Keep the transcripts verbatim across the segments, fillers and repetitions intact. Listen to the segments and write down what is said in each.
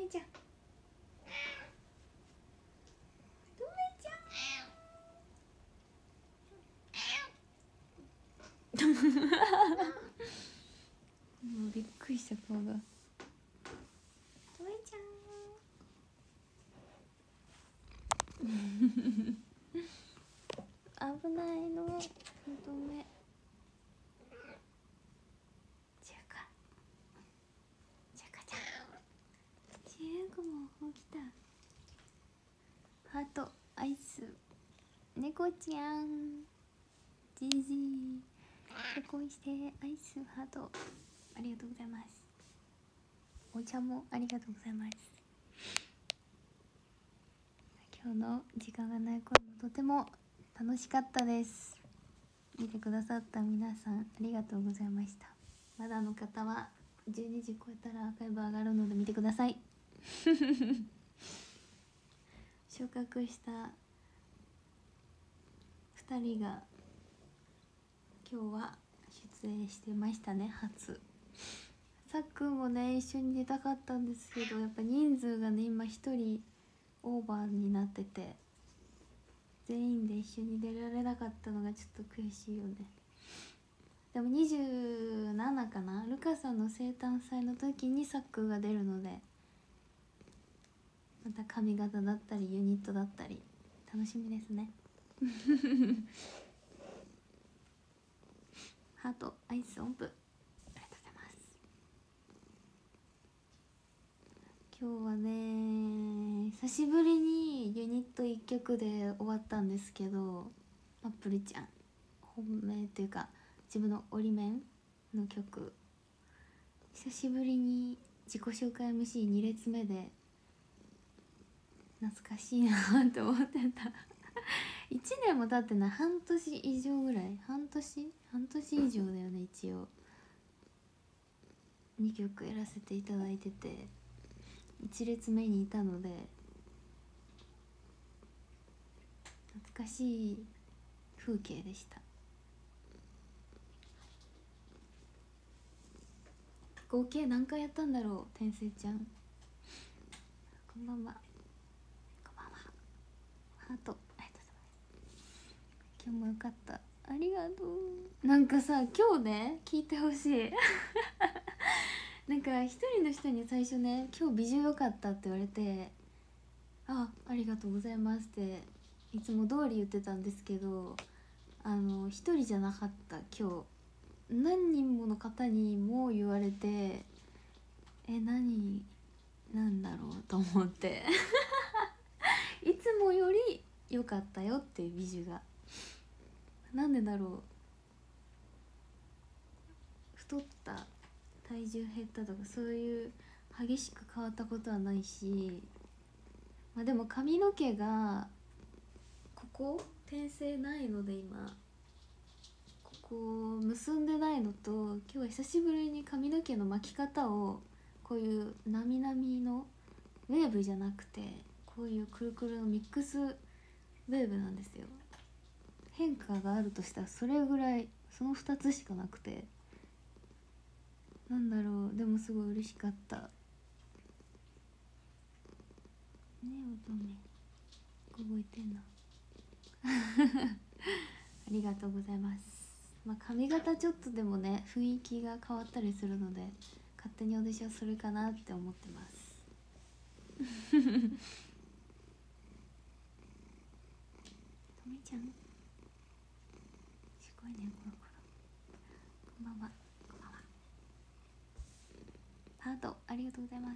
めちゃんとめちゃんもうびっくりした顔が。とめちゃん危ないのとめ。ちゅうかちゅうかちゃんちゅうこも起きた。ハートアイス猫ちゃんじじい結婚してアイスハートありがとうございます。お茶もありがとうございます。今日の時間がない声もとても楽しかったです。見てくださった皆さんありがとうございました。まだの方はじゅうにじ超えたらアーカイブ上がるので見てください昇格したふたりが今日は出演してましたね。初さっくんもね一緒に出たかったんですけど、やっぱ人数がね今ひとりオーバーになってて全員で一緒に出られなかったのがちょっと悔しいよね。でもにじゅうななかな、ルカさんの生誕祭の時にさっくんが出るので、また髪型だったりユニットだったり楽しみですねハートアイス音符ありがとうございます。今日はね久しぶりにユニットいっきょくで終わったんですけど、アップルちゃん本命っていうか自分の折り面の曲久しぶりに自己紹介 エムシーに 列目で懐かしいなって思ってたいちねんも経ってない、半年以上ぐらい、半年半年以上だよね。一応にきょくやらせていただいてていち列目にいたので懐かしい風景でした。合計何回やったんだろう。天聖ちゃんこんばんは。こんばんは。ハートありがとうございます。今日もよかった、ありがとう。なんかさ今日ね聞いてほしいなんか一人の人に最初ね今日美女よかったって言われて、あありがとうございますっていつも通り言ってたんですけど、あの一人じゃなかった。今日何人もの方にも言われて、え何なんだろうと思っていつもより良かったよっていう美女が。なんでだろう。太った体重減ったとかそういう激しく変わったことはないし、まあ、でも髪の毛がここ転生ないので今ここ結んでないのと、今日は久しぶりに髪の毛の巻き方をこういうなみなみのウェーブじゃなくてこういうくるくるのミックスウェーブなんですよ。変化があるとしたらそれぐらい、そのふたつしかなくて、なんだろう。でもすごい嬉しかったね。え乙女覚えてんなありがとうございます。まあ、髪型ちょっとでもね雰囲気が変わったりするので勝手にオーディションするかなって思ってますとめちゃんすごいねコロコロ。こんばんは。こんばんは。ハートありがとうございます。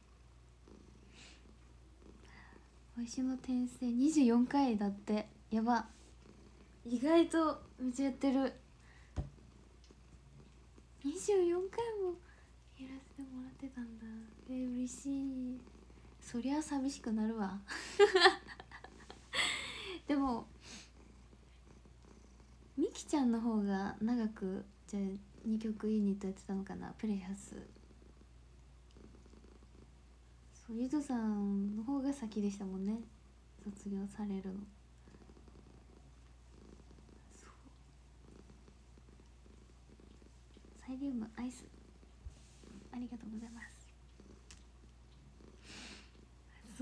わしの転生にじゅうよんかいだって。やば、意外とめっちゃやってる。にじゅうよんかいもやらせてもらってたんだ。えー、嬉しい。そりゃ寂しくなるわでもみきちゃんの方が長くじゃあにきょくユニットやってたのかな。プレイハス。そうゆとさんの方が先でしたもんね、卒業されるの。そうサイリウムアイスありがとうございます。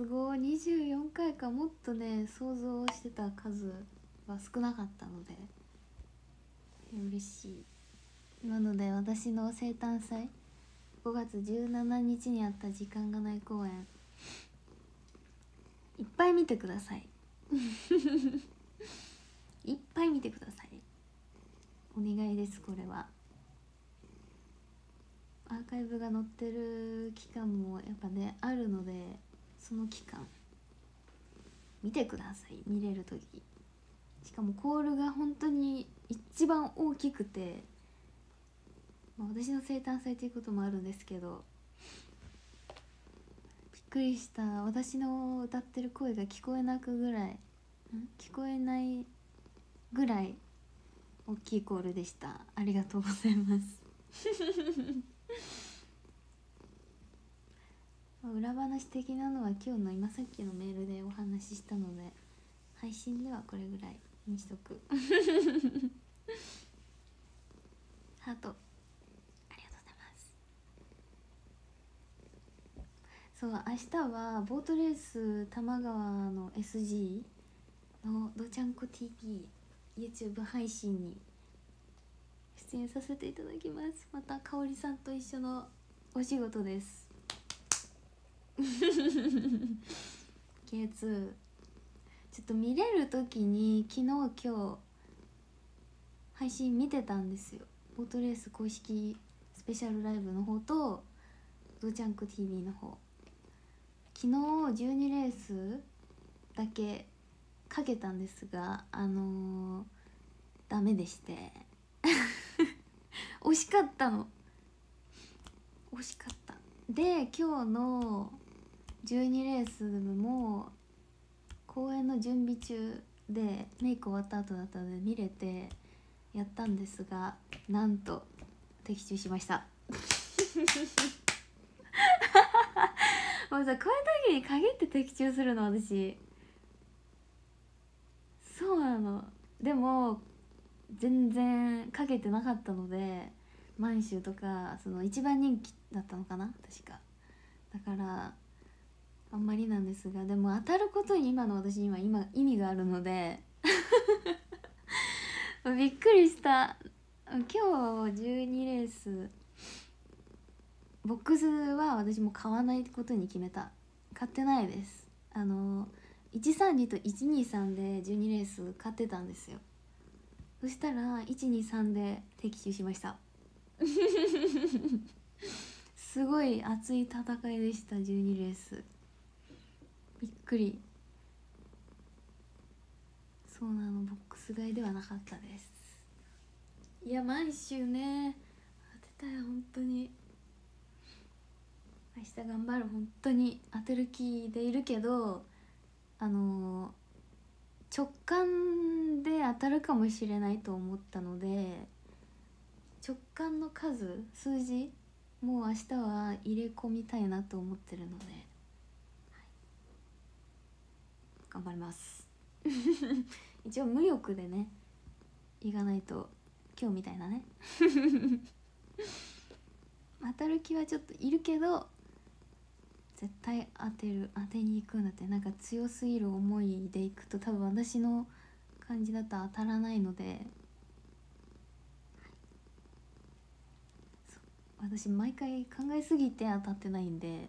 すごいにじゅうよんかいか。もっとね想像してた数は少なかったので嬉しい。なので私の生誕祭ごがつじゅうしちにちにあった時間がない公演いっぱい見てくださいいっぱい見てください。お願いです。これはアーカイブが載ってる期間もやっぱねあるので、その期間見てください。見れる時、しかもコールが本当に一番大きくて、まあ、私の生誕祭ということもあるんですけど、びっくりした。私の歌ってる声が聞こえなくぐらいん聞こえないぐらい大きいコールでした。ありがとうございます裏話的なのは今日の今さっきのメールでお話ししたので、配信ではこれぐらいにしとくハートありがとうございます。そう、明日はボートレース多摩川の エスジー のどちゃんこ ティーピー YouTube 配信に出演させていただきます。またかおりさんと一緒のお仕事ですケーツー ちょっと見れる時に昨日今日配信見てたんですよ。ボートレース公式スペシャルライブの方とどちゃんこ ティービー の方、昨日じゅうにレースだけかけたんですが、あのー、ダメでして惜しかったの惜しかったで、今日のじゅうにレースも公演の準備中でメイク終わった後だったので見れてやったんですが、なんと的中しましたもうさ、こういう時に限って的中するの私。そうなの。でも全然かけてなかったので、満州とかその一番人気だったのかな確か。だからあんまりなんですが、でも当たることに今の私には今意味があるのでびっくりした。今日じゅうにレースボックスは私も買わないことに決めた。買ってないです。あのいちさんにといちにさんでじゅうにレース買ってたんですよ。そしたらいちにさんで的中しましたすごい熱い戦いでした。じゅうにレースびっくり。そうなの、ボックス買いではなかったです。いや満州ね当てたよ本当に。明日頑張る。本当に当てる気でいるけど、あの直感で当たるかもしれないと思ったので、直感の数数字もう明日は入れ込みたいなと思ってるので、はい、頑張ります一応無欲でねいかないと、今日みたいなね当たる気はちょっといるけど絶対当てる、当てに行くんだって。なんか強すぎる思いでいくと多分私の感じだと当たらないので、私毎回考えすぎて当たってないんで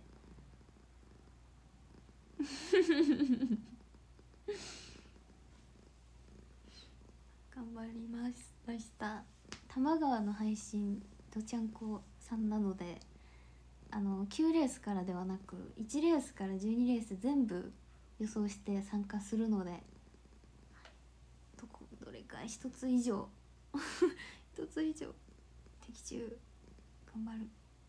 頑張りました多摩川の配信どちゃんこさんなので、あのきゅうレースからではなくいちレースからじゅうにレース全部予想して参加するので、どこどれか一つ以上一つ以上的中頑張る。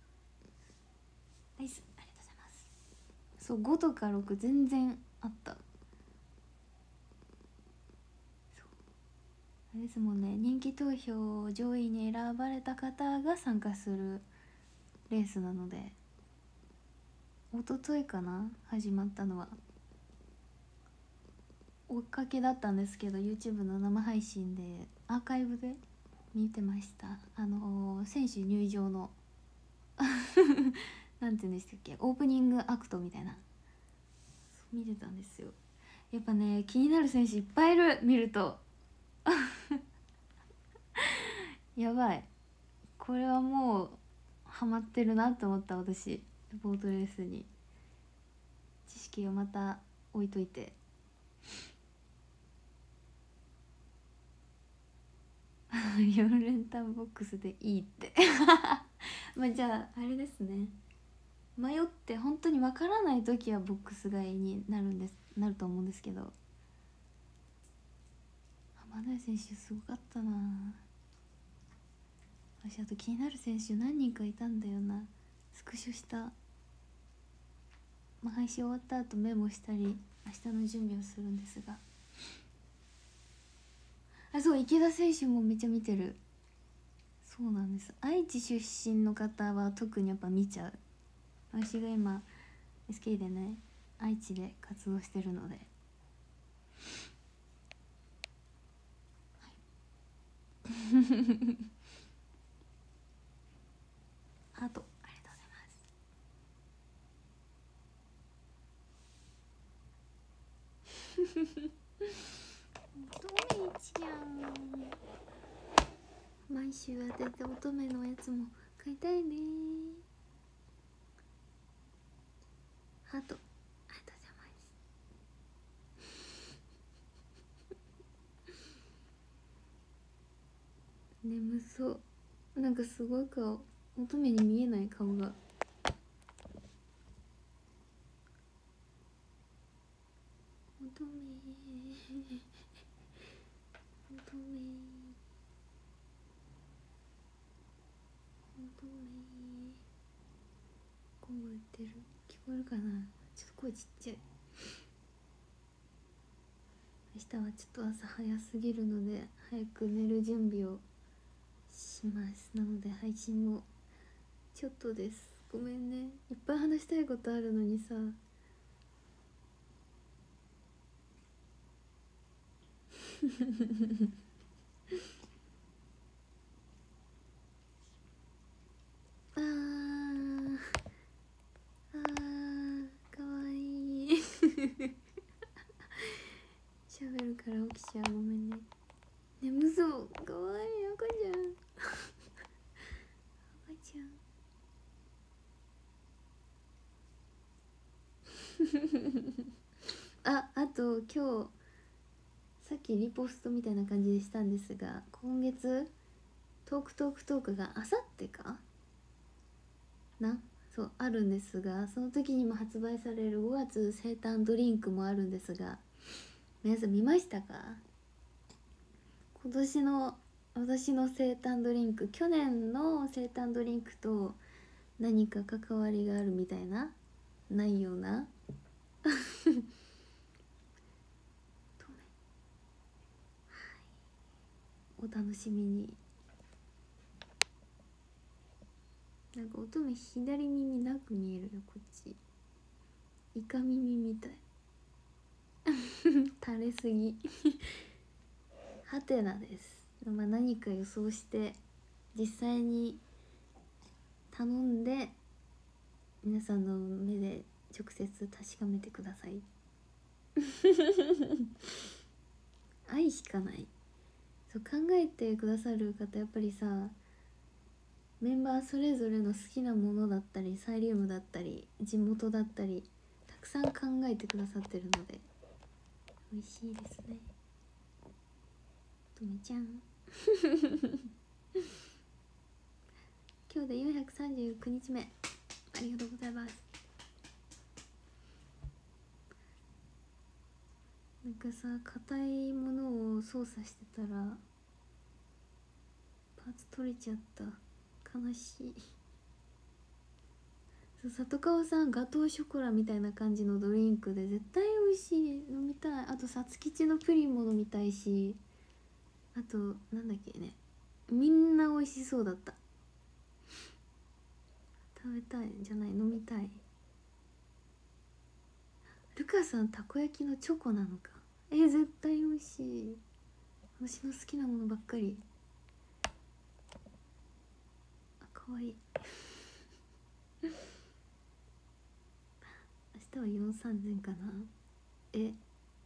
ナイス、ありがとうございます。そう、ごとかろく全然あった。そうあれですもんね、人気投票上位に選ばれた方が参加するレースなので、一昨日かな始まったのは。追っかけだったんですけど YouTube の生配信でアーカイブで見てました。あのー、選手入場のなんて言うんでしたっけ、オープニングアクトみたいな。 見てたんですよ。やっぱね気になる選手いっぱいいる、見るとやばい、これはもうハマってるなと思った。私ボートレースに知識をまた置いといてよん連単ボックスでいいってまあじゃああれですね、迷って本当にわからない時はボックス買いになるんですなると思うんですけど、浜田選手すごかったな。私あと気になる選手何人かいたんだよな。スクショした、まあ、配信終わった後メモしたり明日の準備をするんですが、あ、そう池田選手もめっちゃ見てる。そうなんです、愛知出身の方は特にやっぱ見ちゃう。私が今 エスケー でね愛知で活動してるので、はい、ハートありがとうございます乙女ちゃん、毎週当てて乙女のやつも買いたいね。ハートありがとうございます眠そう、なんかすごい顔、乙女に見えない顔が。乙女乙女乙女、声売ってる、聞こえるかな、ちょっと声ちっちゃい。明日はちょっと朝早すぎるので早く寝る準備をします。なので配信もちょっとです、ごめんね、いっぱい話したいことあるのにさあーあーかわいい喋るから起きちゃう、ごめんね。眠そう、かわいい赤ちゃん赤ちゃんあ、あと今日さっきリポストみたいな感じでしたんですが、今月トークトークトークがあさってかな、そうあるんですが、その時にも発売されるごがつ生誕ドリンクもあるんですが、皆さん見ましたか？今年の私の生誕ドリンク、去年の生誕ドリンクと何か関わりがあるみたいな、ないようなお楽しみに。なんか乙女左耳なく見えるよ、こっちイカ耳みたい垂れすぎハテナです。まあ、何か予想して実際に頼んで皆さんの目で直接確かめてください愛しかない。そう考えてくださる方やっぱりさ、メンバーそれぞれの好きなものだったりサイリウムだったり地元だったりたくさん考えてくださってるので美味しいですね。とめちゃん今日でよんひゃくさんじゅうきゅうにちめ、ありがとうございます。なんかさ、硬いものを操作してたらパーツ取れちゃった、悲しい。そう、里川さんガトーショコラみたいな感じのドリンクで絶対美味しい、飲みたい。あとさつきちのプリンも飲みたいし、あとなんだっけね、みんな美味しそうだった。食べたいじゃない、飲みたい。ルカさんたこ焼きのチョコなのか、えー、絶対美味しい。私の好きなものばっかり。あ、かわいい明日はよんさんぜんかな。 え、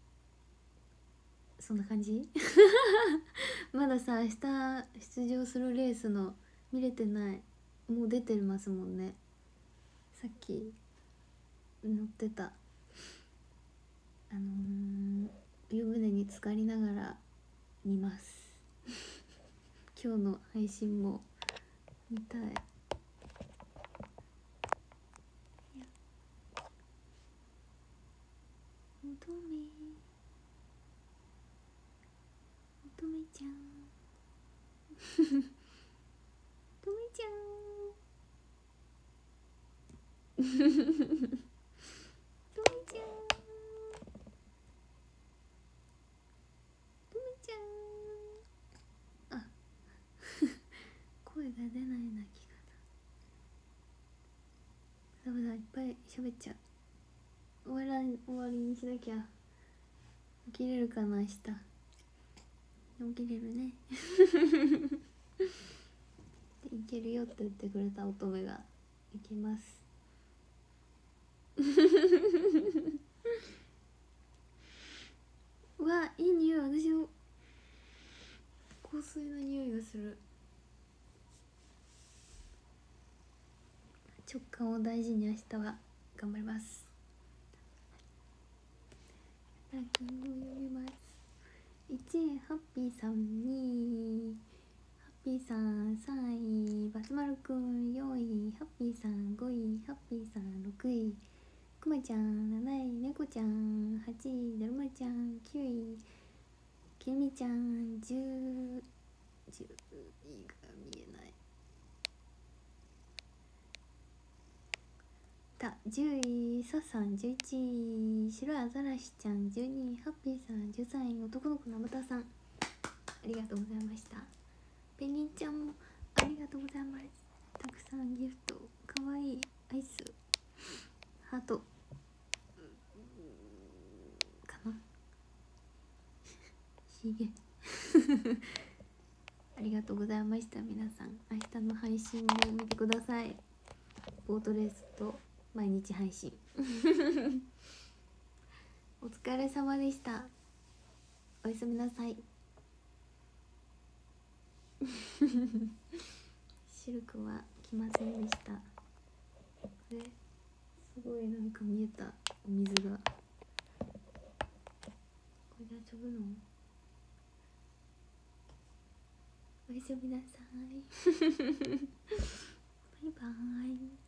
そんな感じまださ、明日出場するレースの見れてない。もう出てますもんね。さっき乗ってた。あのー、湯船に浸かりながら見ます今日の配信も見たい。乙女乙女ちゃん乙女ちゃん乙女ちゃん乙女ちゃん。あ声が出ない泣き方。ダメだ、いっぱい喋っちゃう。終わらん終わりにしなきゃ。起きれるかな明日。起きれるねいけるよって言ってくれた乙女がいけますうわ、いい匂い。私の香水の匂いがする。直感を大事に明日は頑張ります。ランキングを読みます。いちいハッピーさん、にいハッピーさん、さんいバスマルくん、よんいハッピーさん、ごいハッピーさん、ろくいくまちゃん、なない猫ちゃん、はちいだるまちゃん、きゅういきみちゃん、じゅう、じゅういが見えないた、じゅういさっさん、じゅういちい白いアザラシちゃん、じゅうにいハッピーさん、じゅうさんい男の子のまたさん、ありがとうございました。ペンギンちゃんもありがとうございます。たくさんギフト、かわいいアイス、ハートかなひげありがとうございました。皆さん明日の配信も見てください。ボートレースと毎日配信お疲れ様でした。おやすみなさいシルクは来ませんでした。これすごいなんか見えたお水が。これで遊ぶの？おやすみなさいバイバーイ。